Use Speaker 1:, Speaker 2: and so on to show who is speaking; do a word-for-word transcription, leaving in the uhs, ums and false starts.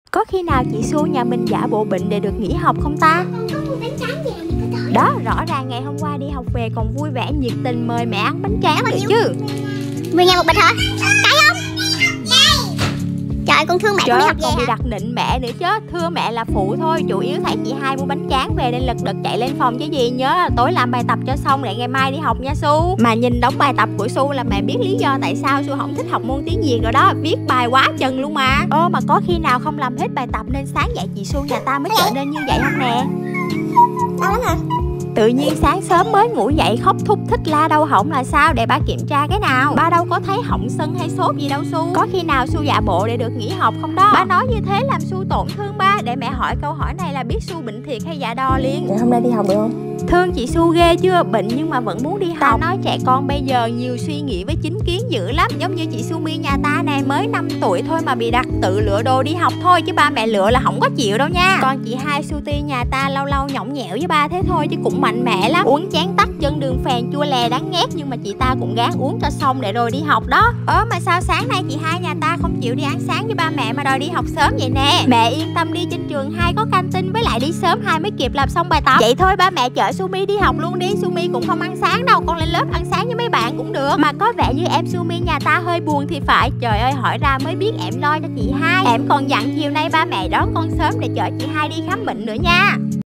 Speaker 1: Có khi nào chị Su nhà mình giả bộ bệnh để được nghỉ học không ta? Đó, rõ ràng ngày hôm qua đi học về còn vui vẻ nhiệt tình mời mẹ ăn bánh tráng rồi chứ.
Speaker 2: mười ngàn một bịch hả? Cái không? Trời, con thương mẹ.
Speaker 1: Trời
Speaker 2: con đi
Speaker 1: ơi,
Speaker 2: học
Speaker 1: còn
Speaker 2: về
Speaker 1: bị
Speaker 2: hả?
Speaker 1: đặt nịnh mẹ nữa chứ. Thưa mẹ là phụ thôi, chủ yếu thấy chị hai mua bánh tráng về nên lật đật chạy lên phòng chứ gì. Nhớ là tối làm bài tập cho xong để ngày mai đi học nha Su. Mà nhìn đống bài tập của Su là mẹ biết lý do tại sao Su không thích học môn tiếng Việt rồi đó. Viết bài quá chừng luôn mà. Ơ mà có khi nào không làm hết bài tập nên sáng dậy chị Su nhà ta mới trở nên như vậy không nè?
Speaker 2: Đau lắm hả?
Speaker 1: Tự nhiên sáng sớm mới ngủ dậy khóc thúc thích la đau họng là sao, để ba kiểm tra cái nào. Ba đâu có thấy họng sưng hay sốt gì đâu Su. Có khi nào Su giả bộ để được nghỉ học không đó? Ba nói như thế làm Su tổn thương ba. Để mẹ hỏi câu hỏi này là biết Su bệnh thiệt hay giả đo liền.
Speaker 3: Vậy hôm nay đi học được không?
Speaker 1: Thương chị Su ghê chưa, bệnh nhưng mà vẫn muốn đi học. Ta nói trẻ con bây giờ nhiều suy nghĩ với chính kiến dữ lắm. Giống như chị Su Mi nhà ta này mới năm tuổi thôi mà bị đặt tự lựa đồ đi học thôi, chứ ba mẹ lựa là không có chịu đâu nha. Còn chị hai Su Ti nhà ta lâu lâu nhõng nhẽo với ba thế thôi chứ cũng mạnh mẽ lắm. Uống chén tắc chân đường phèn chua lè đáng ghét nhưng mà chị ta cũng gắng uống cho xong để rồi đi học đó. Ơ mà sao sáng nay chị hai nhà ta không chịu đi ăn sáng với ba mẹ mà đòi đi học sớm vậy nè? Mẹ yên tâm đi, trên trường hai có canteen với lại đi sớm hai mới kịp làm xong bài tập. Vậy thôi ba mẹ chở Su Mi đi học luôn đi. Su Mi cũng không ăn sáng đâu, con lên lớp ăn sáng với mấy bạn cũng được. Mà có vẻ như em Su Mi nhà ta hơi buồn thì phải. Trời ơi, hỏi ra mới biết em lo cho chị hai. Em còn dặn chiều nay ba mẹ đón con sớm để chở chị hai đi khám bệnh nữa nha.